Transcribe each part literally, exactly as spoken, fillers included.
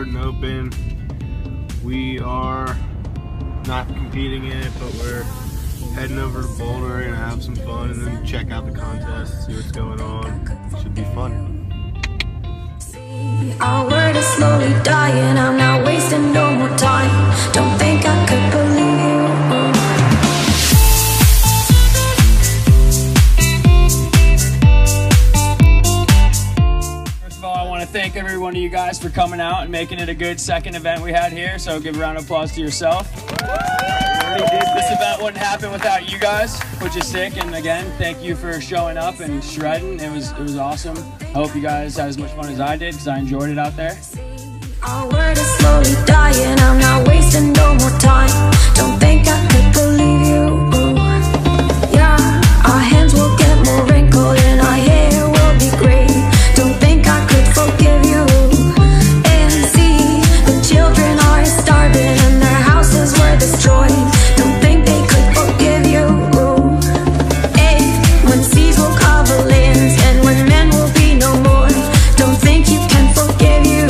Jordan Open. We are not competing in it, but we're heading over to Boulder. We're gonna have some fun and then check out the contest, see what's going on. Should be fun. Our word is slowly dying. I'm not wasting no more time. Don't think I could believe you. First of all, I want to thank every one of you guys for coming out and making it a good second event we had here. So give a round of applause to yourself. This event wouldn't happen without you guys, which is sick. And again, thank you for showing up and shredding. It was it was awesome. I hope you guys had as much fun as I did because I enjoyed it out there. Our word is slowly dying. I'm not wasting no more time. Don't think I could believe you. Yeah, our hands will get more wrinkled and our hair will be gray. Don't think I could forgive you. And see, the children are starving and their houses were destroyed. Don't think they could forgive you. Hey, when seas will cover lands and when men will be no more. Don't think you can forgive you.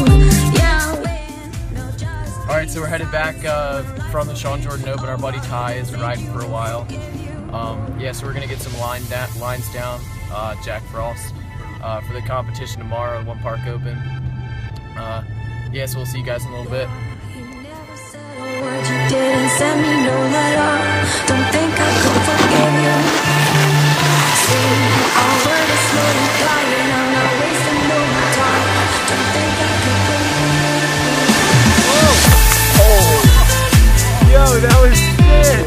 Alright, so we're headed back uh, from the Sean Jordan Open. Our buddy Ty is riding for a while. Um, yeah, so we're going to get some line da lines down, uh, Jack Frost, uh, for the competition tomorrow, the One Park Open. Uh, yeah, so we'll see you guys in a little bit. You didn't send me no letter. Don't think I could forgive you. See, our word is slowly dying. I'm not wasting no more time. Don't think I could believe you. Yo, that was sick!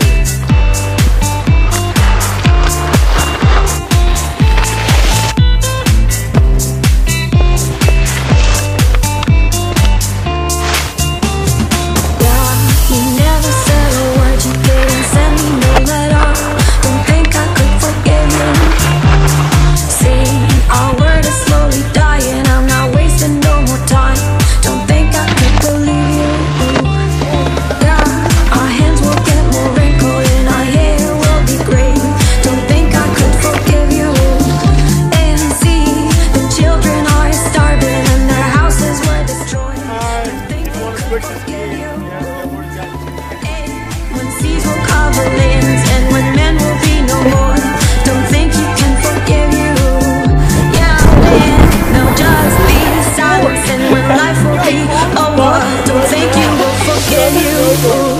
When seas will cover lands and when men will be no more. Don't think you can forgive you. Yeah, man, no, just be silence. And when life will be over, don't think you will forgive you.